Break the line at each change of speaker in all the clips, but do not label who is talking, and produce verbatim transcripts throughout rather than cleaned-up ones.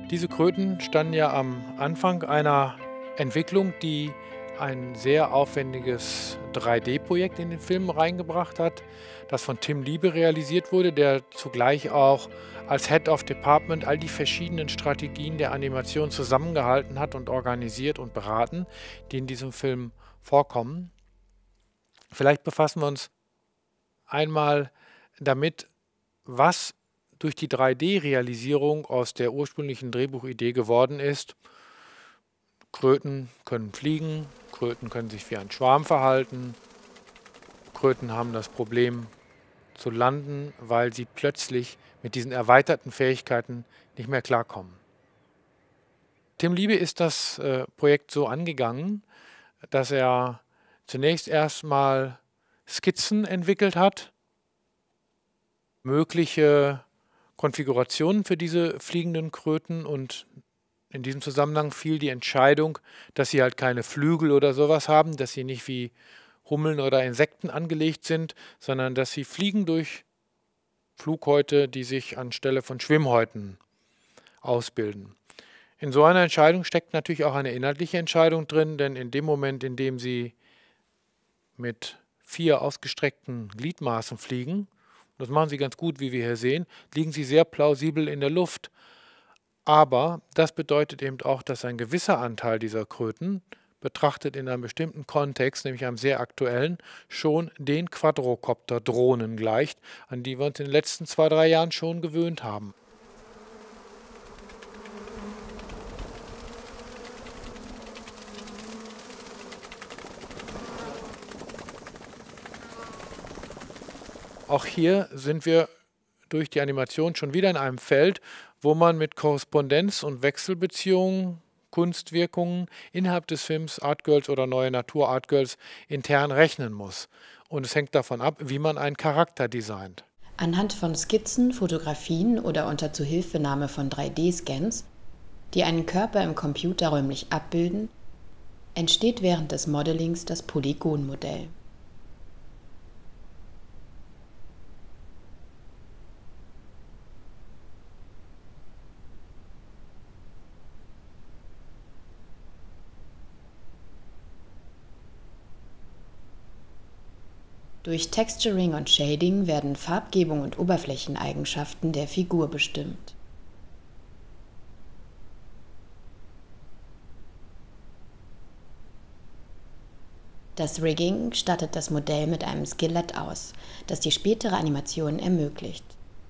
Diese Kröten standen ja am Anfang einer Entwicklung, die ein sehr aufwendiges drei D-Projekt in den Film reingebracht hat, das von Tim Liebe realisiert wurde, der zugleich auch als Head of Department all die verschiedenen Strategien der Animation zusammengehalten hat und organisiert und beraten, die in diesem Film vorkommen. Vielleicht befassen wir uns einmal damit, was durch die drei D-Realisierung aus der ursprünglichen Drehbuchidee geworden ist. Kröten können fliegen, Kröten können sich wie ein Schwarm verhalten, Kröten haben das Problem zu landen, weil sie plötzlich mit diesen erweiterten Fähigkeiten nicht mehr klarkommen. Tim Liebe ist das äh, Projekt so angegangen, dass er zunächst erstmal Skizzen entwickelt hat, mögliche Konfigurationen für diese fliegenden Kröten, und in diesem Zusammenhang fiel die Entscheidung, dass sie halt keine Flügel oder sowas haben, dass sie nicht wie Hummeln oder Insekten angelegt sind, sondern dass sie fliegen durch Flughäute, die sich anstelle von Schwimmhäuten ausbilden. In so einer Entscheidung steckt natürlich auch eine inhaltliche Entscheidung drin, denn in dem Moment, in dem sie mit vier ausgestreckten Gliedmaßen fliegen, das machen sie ganz gut, wie wir hier sehen, liegen sie sehr plausibel in der Luft. Aber das bedeutet eben auch, dass ein gewisser Anteil dieser Kröten, betrachtet in einem bestimmten Kontext, nämlich einem sehr aktuellen, schon den Quadrocopter-Drohnen gleicht, an die wir uns in den letzten zwei, drei Jahren schon gewöhnt haben. Auch hier sind wir durch die Animation schon wieder in einem Feld, wo man mit Korrespondenz- und Wechselbeziehungen, Kunstwirkungen innerhalb des Films Artgirls oder Neue Natur Artgirls intern rechnen muss. Und es hängt davon ab, wie man einen Charakter designt.
Anhand von Skizzen, Fotografien oder unter Zuhilfenahme von drei D-Scans, die einen Körper im Computer räumlich abbilden, entsteht während des Modellings das Polygonmodell. Durch Texturing und Shading werden Farbgebung und Oberflächeneigenschaften der Figur bestimmt. Das Rigging stattet das Modell mit einem Skelett aus, das die spätere Animation ermöglicht.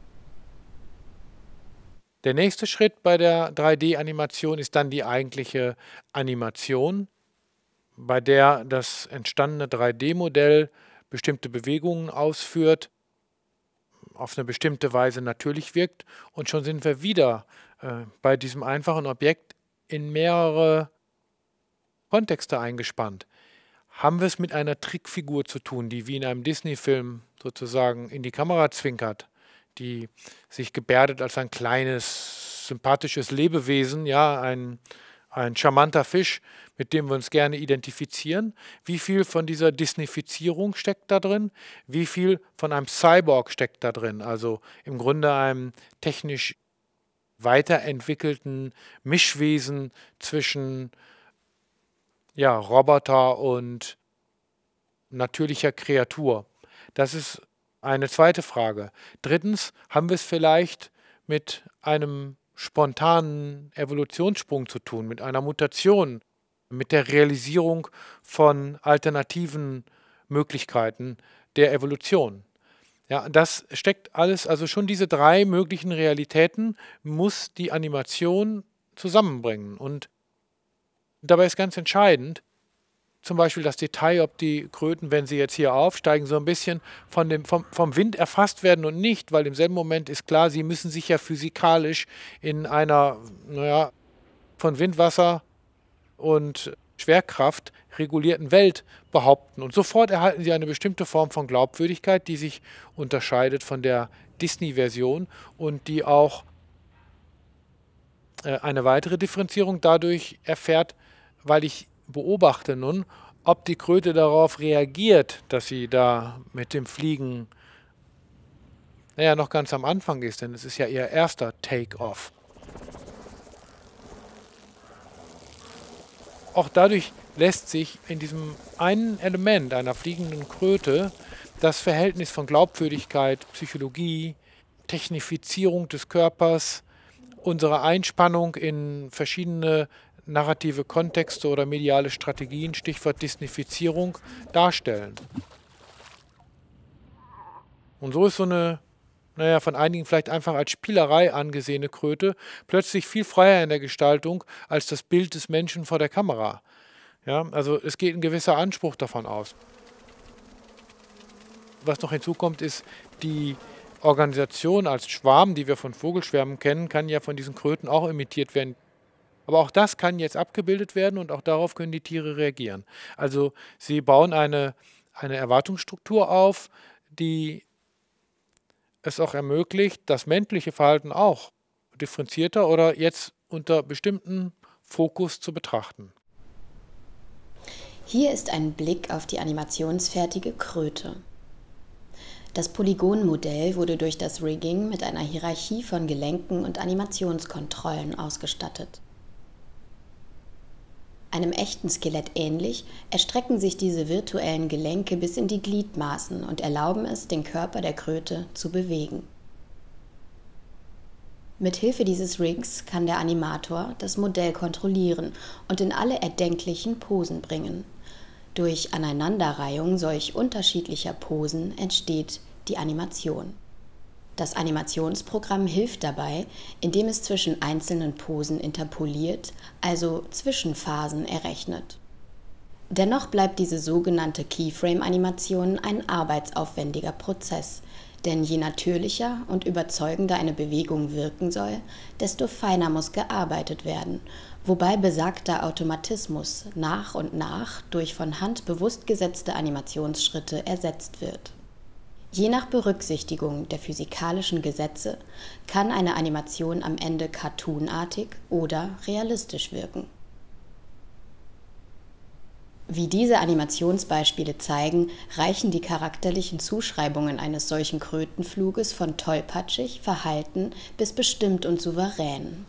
Der nächste Schritt bei der drei D-Animation ist dann die eigentliche Animation, bei der das entstandene drei D-Modell bestimmte Bewegungen ausführt, auf eine bestimmte Weise natürlich wirkt, und schon sind wir wieder äh, bei diesem einfachen Objekt in mehrere Kontexte eingespannt. Haben wir es mit einer Trickfigur zu tun, die wie in einem Disney-Film sozusagen in die Kamera zwinkert, die sich gebärdet als ein kleines, sympathisches Lebewesen, ja, ein, ein charmanter Fisch, mit dem wir uns gerne identifizieren? Wie viel von dieser Disneyfizierung steckt da drin? Wie viel von einem Cyborg steckt da drin? Also im Grunde einem technisch weiterentwickelten Mischwesen zwischen ja, Roboter und natürlicher Kreatur. Das ist eine zweite Frage. Drittens, haben wir es vielleicht mit einem spontanen Evolutionssprung zu tun, mit einer Mutation, mit der Realisierung von alternativen Möglichkeiten der Evolution. Ja, das steckt alles, also schon diese drei möglichen Realitäten muss die Animation zusammenbringen. Und dabei ist ganz entscheidend, zum Beispiel das Detail, ob die Kröten, wenn sie jetzt hier aufsteigen, so ein bisschen von dem, vom, vom Wind erfasst werden und nicht, weil im selben Moment ist klar, sie müssen sich ja physikalisch in einer, naja, von Windwasser und Schwerkraft regulierten Welt behaupten. Und sofort erhalten sie eine bestimmte Form von Glaubwürdigkeit, die sich unterscheidet von der Disney-Version und die auch äh, eine weitere Differenzierung dadurch erfährt, weil ich beobachte nun, ob die Kröte darauf reagiert, dass sie da mit dem Fliegen, naja, noch ganz am Anfang ist, denn es ist ja ihr erster Take-Off. auch dadurch lässt sich in diesem einen Element einer fliegenden Kröte das Verhältnis von Glaubwürdigkeit, Psychologie, Technifizierung des Körpers, unsere Einspannung in verschiedene narrative Kontexte oder mediale Strategien, Stichwort Disneyfizierung, darstellen. Und so ist so eine, naja, von einigen vielleicht einfach als Spielerei angesehene Kröte plötzlich viel freier in der Gestaltung als das Bild des Menschen vor der Kamera. Ja, also es geht ein gewisser Anspruch davon aus. Was noch hinzukommt, ist die Organisation als Schwarm, die wir von Vogelschwärmen kennen, kann ja von diesen Kröten auch imitiert werden. Aber auch das kann jetzt abgebildet werden und auch darauf können die Tiere reagieren. Also sie bauen eine, eine Erwartungsstruktur auf, die es auch ermöglicht, das menschliche Verhalten auch differenzierter oder jetzt unter bestimmten Fokus zu betrachten.
Hier ist ein Blick auf die animationsfertige Kröte. Das Polygonmodell wurde durch das Rigging mit einer Hierarchie von Gelenken und Animationskontrollen ausgestattet. Einem echten Skelett ähnlich erstrecken sich diese virtuellen Gelenke bis in die Gliedmaßen und erlauben es, den Körper der Kröte zu bewegen. Mit Hilfe dieses Rigs kann der Animator das Modell kontrollieren und in alle erdenklichen Posen bringen. Durch Aneinanderreihung solch unterschiedlicher Posen entsteht die Animation. Das Animationsprogramm hilft dabei, indem es zwischen einzelnen Posen interpoliert, also Zwischenphasen errechnet. Dennoch bleibt diese sogenannte Keyframe-Animation ein arbeitsaufwendiger Prozess, denn je natürlicher und überzeugender eine Bewegung wirken soll, desto feiner muss gearbeitet werden, wobei besagter Automatismus nach und nach durch von Hand bewusst gesetzte Animationsschritte ersetzt wird. Je nach Berücksichtigung der physikalischen Gesetze kann eine Animation am Ende cartoonartig oder realistisch wirken. Wie diese Animationsbeispiele zeigen, reichen die charakterlichen Zuschreibungen eines solchen Krötenfluges von tollpatschig, verhalten bis bestimmt und souverän.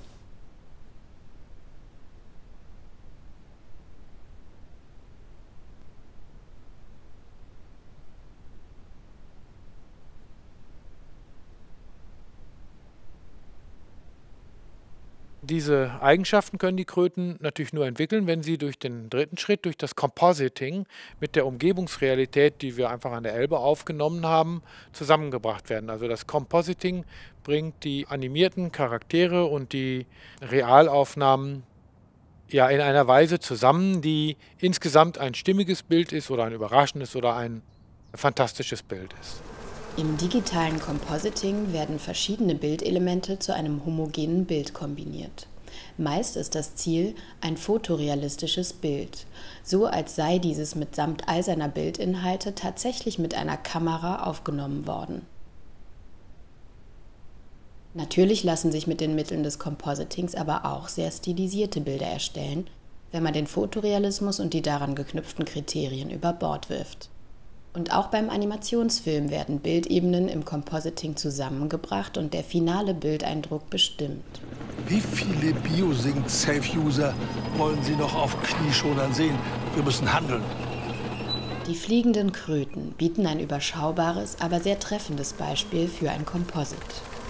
Diese Eigenschaften können die Kröten natürlich nur entwickeln, wenn sie durch den dritten Schritt, durch das Compositing mit der Umgebungsrealität, die wir einfach an der Elbe aufgenommen haben, zusammengebracht werden. Also das Compositing bringt die animierten Charaktere und die Realaufnahmen ja in einer Weise zusammen, die insgesamt ein stimmiges Bild ist oder ein überraschendes oder ein fantastisches Bild ist.
Im digitalen Compositing werden verschiedene Bildelemente zu einem homogenen Bild kombiniert. Meist ist das Ziel ein fotorealistisches Bild, so als sei dieses mitsamt all seiner Bildinhalte tatsächlich mit einer Kamera aufgenommen worden. Natürlich lassen sich mit den Mitteln des Compositings aber auch sehr stilisierte Bilder erstellen, wenn man den Fotorealismus und die daran geknüpften Kriterien über Bord wirft. Und auch beim Animationsfilm werden Bildebenen im Compositing zusammengebracht und der finale Bildeindruck bestimmt.
Wie viele Biosync-Safe-User wollen Sie noch auf Knieschonern sehen? Wir müssen handeln.
Die fliegenden Kröten bieten ein überschaubares, aber sehr treffendes Beispiel für ein Composite.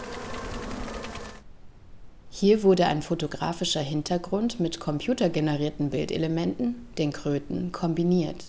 Hier wurde ein fotografischer Hintergrund mit computergenerierten Bildelementen, den Kröten, kombiniert.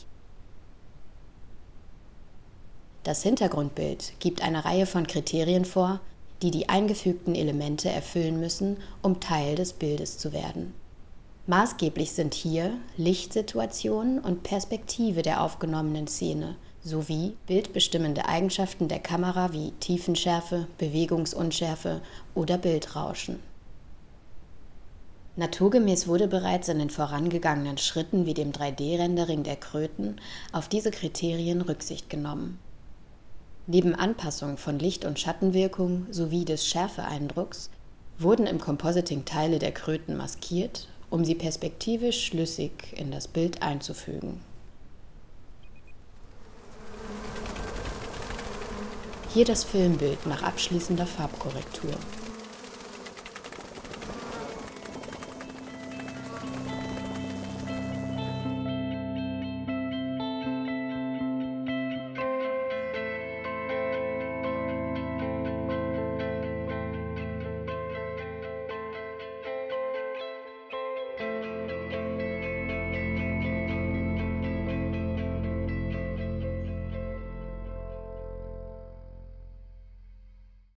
Das Hintergrundbild gibt eine Reihe von Kriterien vor, die die eingefügten Elemente erfüllen müssen, um Teil des Bildes zu werden. Maßgeblich sind hier Lichtsituation und Perspektive der aufgenommenen Szene sowie bildbestimmende Eigenschaften der Kamera wie Tiefenschärfe, Bewegungsunschärfe oder Bildrauschen. Naturgemäß wurde bereits in den vorangegangenen Schritten wie dem drei D-Rendering der Kröten auf diese Kriterien Rücksicht genommen. Neben Anpassung von Licht- und Schattenwirkung sowie des Schärfeeindrucks wurden im Compositing Teile der Kröten maskiert, um sie perspektivisch schlüssig in das Bild einzufügen. Hier das Filmbild nach abschließender Farbkorrektur.